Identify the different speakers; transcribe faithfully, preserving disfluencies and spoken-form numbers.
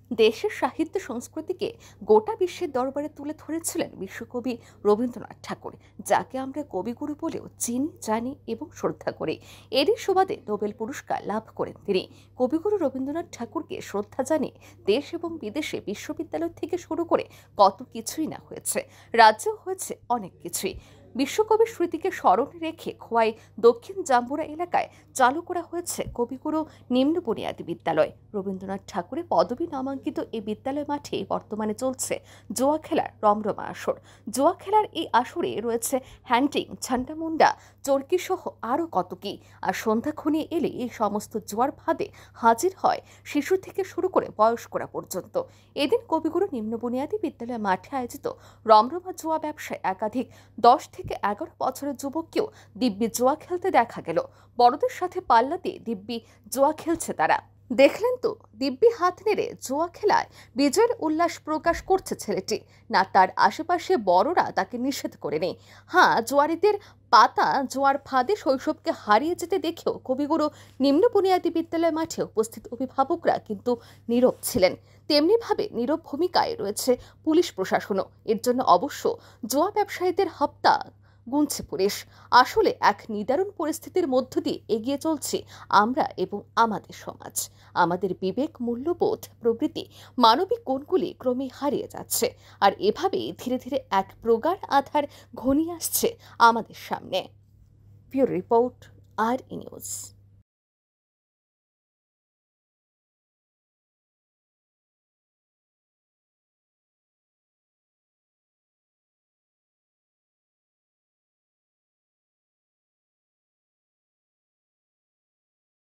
Speaker 1: দেশের সাহিত্য সংস্কৃতিকে গোটা বিশ্বের দরবারে তুলে ধরেছিলেন বিশ্বকবি রবীন্দ্রনাথ ঠাকুর, যাকে আমরা কবিগুরু বলেও চিনি, জানি এবং শ্রদ্ধা করি। এরই সুবাদে নোবেল পুরস্কার লাভ করেন তিনি। কবিগুরু রবীন্দ্রনাথ ঠাকুরকে শ্রদ্ধা জানিয়ে দেশ এবং বিদেশে বিশ্ববিদ্যালয় থেকে শুরু করে কত কিছুই না হয়েছে, রাজ্যেও হয়েছে অনেক কিছুই। বিশ্বকবির স্মৃতিকে স্মরণে রেখে খোয়াই দক্ষিণ জাম্বুরা এলাকায় চালু করা হয়েছে কবিগুরু নিম্ন বুনিয়াদী বিদ্যালয়। রবীন্দ্রনাথ ঠাকুরের পদবী নামাঙ্কিত এই বিদ্যালয় মাঠে বর্তমানে চলছে জুয়া খেলার রমরমা আসর। জুয়া খেলার এই আসরে রয়েছে হ্যান্টিং, ছান্টামুন্ডা, চরকি সহ আরও কত কি। আর সন্ধ্যা ঘনিয়ে এলে এই সমস্ত জুয়ার ফাঁদে হাজির হয় শিশু থেকে শুরু করে বয়স্করা পর্যন্ত। এদিন কবিগুরু নিম্ন বুনিয়াদী বিদ্যালয় মাঠে আয়োজিত রমরমা জুয়া ব্যবসায় একাধিক দশ থেকে এগারো বছরের যুবককেও দিব্যি জুয়া খেলতে দেখা গেল। বড়দের সাথে পাল্লা দিয়ে দিব্যি জুয়া খেলছে তারা। দেখলেন তো, দিব্যি হাত নেড়ে জুয়া খেলায় বিজয়ের উল্লাস প্রকাশ করছে ছেলেটি। না তার আশেপাশে বড়রা তাকে নিষেধ করে নেই। হ্যাঁ, জুয়ারিদের পাতা জোয়ার ফাঁদে শৈশবকে হারিয়ে যেতে দেখেও কবিগুরু নিম্ন বুনিয়াদী বিদ্যালয় মাঠে উপস্থিত অভিভাবকরা কিন্তু নীরব ছিলেন। তেমনিভাবে নীরব ভূমিকায় রয়েছে পুলিশ প্রশাসনও। এর জন্য অবশ্য জুয়া ব্যবসায়ীদের হত্যা গুনছে পুলিশ। আসলে এক নিদারুণ পরিস্থিতির মধ্য দিয়ে এগিয়ে চলছে আমরা এবং আমাদের সমাজ। আমাদের বিবেক, মূল্যবোধ প্রভৃতি মানবিক গুণগুলি ক্রমে হারিয়ে যাচ্ছে। আর এভাবেই ধীরে ধীরে এক প্রগাঢ় আধার ঘনিয়ে আসছে আমাদের সামনে। ব্যুরো রিপোর্ট, আর ই নিউজ।